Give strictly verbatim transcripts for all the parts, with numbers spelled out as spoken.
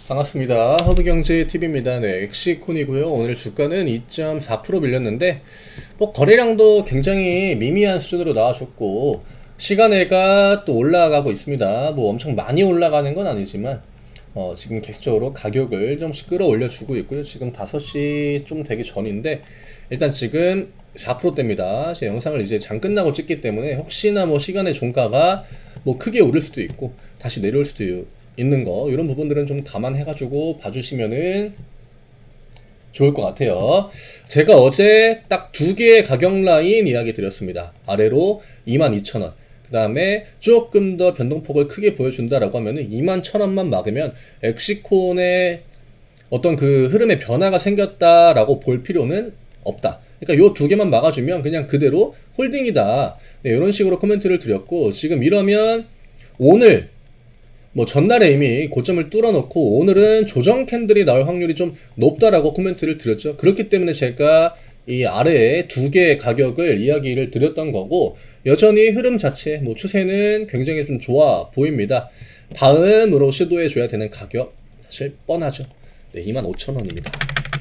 반갑습니다. 허브경제티비입니다. 네, 엑시콘이고요. 오늘 주가는 이 점 사 퍼센트 밀렸는데 뭐 거래량도 굉장히 미미한 수준으로 나와줬고 시간외가 또 올라가고 있습니다. 뭐 엄청 많이 올라가는 건 아니지만 어, 지금 계속적으로 가격을 좀씩 끌어올려주고 있고요. 지금 다섯 시 좀 되기 전인데 일단 지금 사 퍼센트대입니다. 제 영상을 이제 장 끝나고 찍기 때문에 혹시나 뭐 시간의 종가가 뭐 크게 오를 수도 있고 다시 내려올 수도 있고 있는 거 이런 부분들은 좀 감안해가지고 봐주시면은 좋을 것 같아요. 제가 어제 딱 두 개의 가격 라인 이야기 드렸습니다. 아래로 이만 이천 원, 그 다음에 조금 더 변동폭을 크게 보여준다라고 하면은 이만 천 원만 막으면 엑시콘의 어떤 그 흐름의 변화가 생겼다라고 볼 필요는 없다. 그러니까 요 두 개만 막아주면 그냥 그대로 홀딩이다. 네, 이런 식으로 코멘트를 드렸고, 지금 이러면 오늘 뭐 전날에 이미 고점을 뚫어놓고 오늘은 조정 캔들이 나올 확률이 좀 높다라고 코멘트를 드렸죠. 그렇기 때문에 제가 이 아래에 두 개의 가격을 이야기를 드렸던 거고, 여전히 흐름 자체 뭐 추세는 굉장히 좀 좋아 보입니다. 다음으로 시도해 줘야 되는 가격 사실 뻔하죠. 네, 이만 오천 원입니다.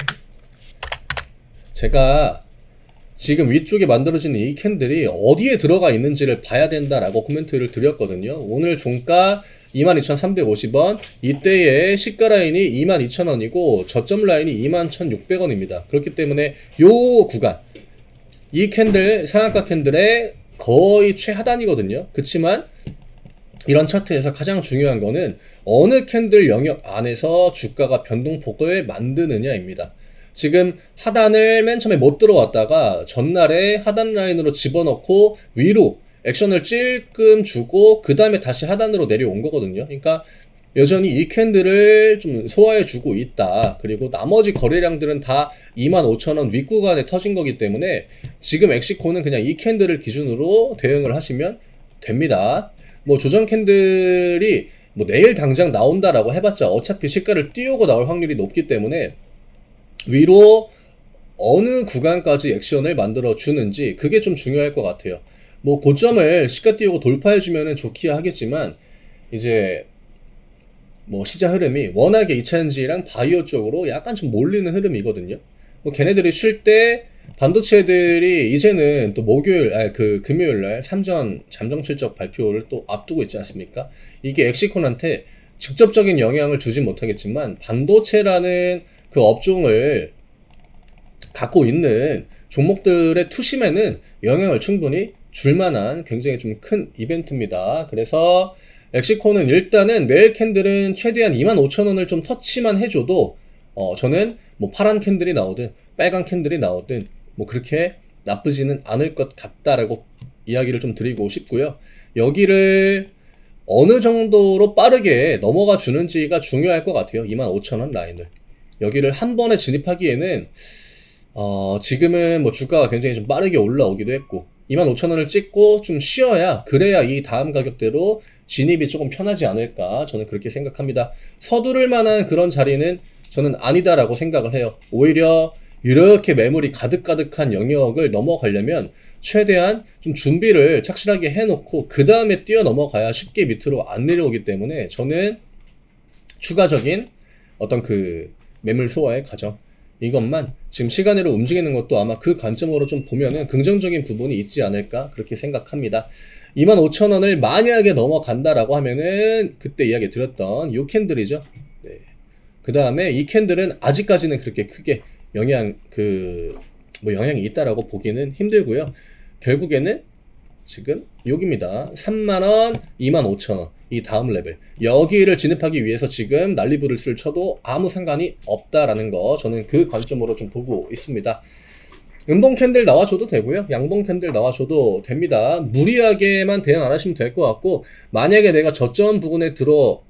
제가 지금 위쪽에 만들어지는 이 캔들이 어디에 들어가 있는지를 봐야 된다라고 코멘트를 드렸거든요. 오늘 종가 이만 이천삼백오십 원, 이때의 시가 라인이 이만 이천 원이고 저점 라인이 이만 천육백 원입니다. 그렇기 때문에 요 구간, 이 캔들, 상한가 캔들의 거의 최하단이거든요. 그치만 이런 차트에서 가장 중요한 거는 어느 캔들 영역 안에서 주가가 변동폭을 만드느냐입니다. 지금 하단을 맨 처음에 못 들어왔다가 전날에 하단 라인으로 집어넣고 위로 액션을 찔끔 주고 그 다음에 다시 하단으로 내려온 거거든요. 그러니까 여전히 이 캔들을 좀 소화해 주고 있다. 그리고 나머지 거래량들은 다 이만 오천 원 윗구간에 터진 거기 때문에 지금 엑시콘은 그냥 이 캔들을 기준으로 대응을 하시면 됩니다. 뭐 조정 캔들이 뭐 내일 당장 나온다라고 해봤자 어차피 시가를 띄우고 나올 확률이 높기 때문에 위로 어느 구간까지 액션을 만들어 주는지 그게 좀 중요할 것 같아요. 뭐 고점을 시가 띄우고 돌파해 주면은 좋기야 하겠지만 이제 뭐 시장 흐름이 워낙에 이차전지랑 바이오 쪽으로 약간 좀 몰리는 흐름이거든요. 뭐 걔네들이 쉴 때 반도체들이 이제는 또 목요일, 아니 그 금요일날 삼전 잠정 실적 발표를 또 앞두고 있지 않습니까? 이게 엑시콘한테 직접적인 영향을 주진 못하겠지만 반도체라는 그 업종을 갖고 있는 종목들의 투심에는 영향을 충분히 줄만한 굉장히 좀 큰 이벤트입니다. 그래서 엑시콘은 일단은 내일 캔들은 최대한 이만 오천 원을 좀 터치만 해줘도 어 저는 뭐 파란 캔들이 나오든 빨간 캔들이 나오든 뭐 그렇게 나쁘지는 않을 것 같다라고 이야기를 좀 드리고 싶고요. 여기를 어느 정도로 빠르게 넘어가 주는지가 중요할 것 같아요. 이만 오천 원 라인을 여기를 한 번에 진입하기에는 어 지금은 뭐 주가가 굉장히 좀 빠르게 올라오기도 했고 이만 오천 원을 찍고 좀 쉬어야 그래야 이 다음 가격대로 진입이 조금 편하지 않을까 저는 그렇게 생각합니다. 서두를 만한 그런 자리는 저는 아니다라고 생각을 해요. 오히려 이렇게 매물이 가득가득한 영역을 넘어가려면 최대한 좀 준비를 착실하게 해놓고 그 다음에 뛰어 넘어가야 쉽게 밑으로 안 내려오기 때문에 저는 추가적인 어떤 그 매물 소화의 과정 이것만 지금 시간으로 움직이는 것도 아마 그 관점으로 좀 보면은 긍정적인 부분이 있지 않을까 그렇게 생각합니다. 이만 오천 원을 만약에 넘어간다라고 하면은 그때 이야기 드렸던 요 캔들이죠. 네. 그 다음에 이 캔들은 아직까지는 그렇게 크게 영향 그 뭐 영향이 있다라고 보기는 힘들고요. 결국에는 지금 여기입니다. 삼만 원, 이만 오천 원 이 다음 레벨 여기를 진입하기 위해서 지금 난리부르스를 쳐도 아무 상관이 없다라는 거 저는 그 관점으로 좀 보고 있습니다. 음봉 캔들 나와줘도 되고요. 양봉 캔들 나와줘도 됩니다. 무리하게만 대응 안 하시면 될 것 같고 만약에 내가 저점 부분에 들어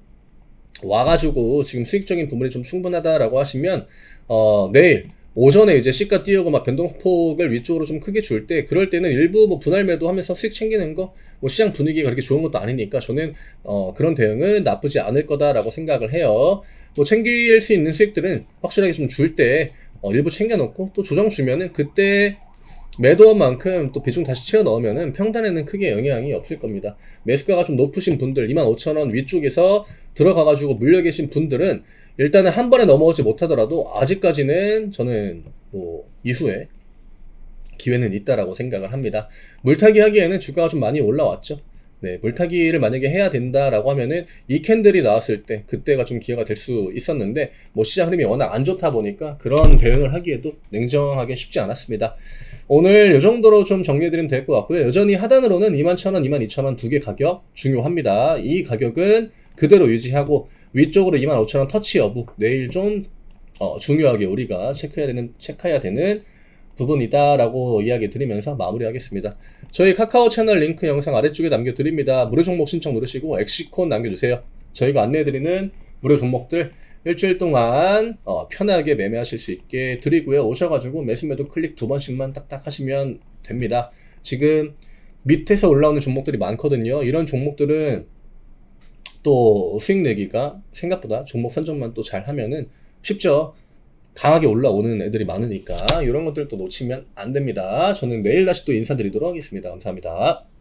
와가지고 지금 수익적인 부분이 좀 충분하다라고 하시면 어 내일 오전에 이제 시가 띄우고 막 변동폭을 위쪽으로 좀 크게 줄 때 그럴 때는 일부 뭐 분할 매도 하면서 수익 챙기는 거 뭐 시장 분위기가 그렇게 좋은 것도 아니니까 저는 어 그런 대응은 나쁘지 않을 거다라고 생각을 해요. 뭐 챙길 수 있는 수익들은 확실하게 좀 줄 때 어 일부 챙겨놓고 또 조정 주면은 그때 매도만큼 또 비중 다시 채워 넣으면은 평단에는 크게 영향이 없을 겁니다. 매수가가 좀 높으신 분들 이만 오천 원 위쪽에서 들어가가지고 물려 계신 분들은 일단은 한 번에 넘어오지 못하더라도 아직까지는 저는 뭐 이후에 기회는 있다라고 생각을 합니다. 물타기 하기에는 주가가 좀 많이 올라왔죠. 네, 물타기를 만약에 해야 된다라고 하면은 이 캔들이 나왔을 때 그때가 좀 기회가 될 수 있었는데 뭐 시장 흐름이 워낙 안 좋다 보니까 그런 대응을 하기에도 냉정하게 쉽지 않았습니다. 오늘 이 정도로 좀 정리해드리면 될 것 같고요. 여전히 하단으로는 이만 천 원, 이만 이천 원 두 개 가격 중요합니다. 이 가격은 그대로 유지하고 위쪽으로 이만 오천 원 터치 여부 내일 좀 어, 중요하게 우리가 체크해야 되는 체크해야 되는 부분이다라고 이야기 드리면서 마무리하겠습니다. 저희 카카오 채널 링크 영상 아래쪽에 남겨드립니다. 무료 종목 신청 누르시고 엑시콘 남겨주세요. 저희가 안내해드리는 무료 종목들 일주일 동안 어, 편하게 매매하실 수 있게 드리고요. 오셔가지고 매수매도 클릭 두 번씩만 딱딱 하시면 됩니다. 지금 밑에서 올라오는 종목들이 많거든요. 이런 종목들은 또 수익 내기가 생각보다 종목 선정만 또 잘 하면은 쉽죠. 강하게 올라오는 애들이 많으니까 이런 것들 또 놓치면 안 됩니다. 저는 내일 다시 또 인사드리도록 하겠습니다. 감사합니다.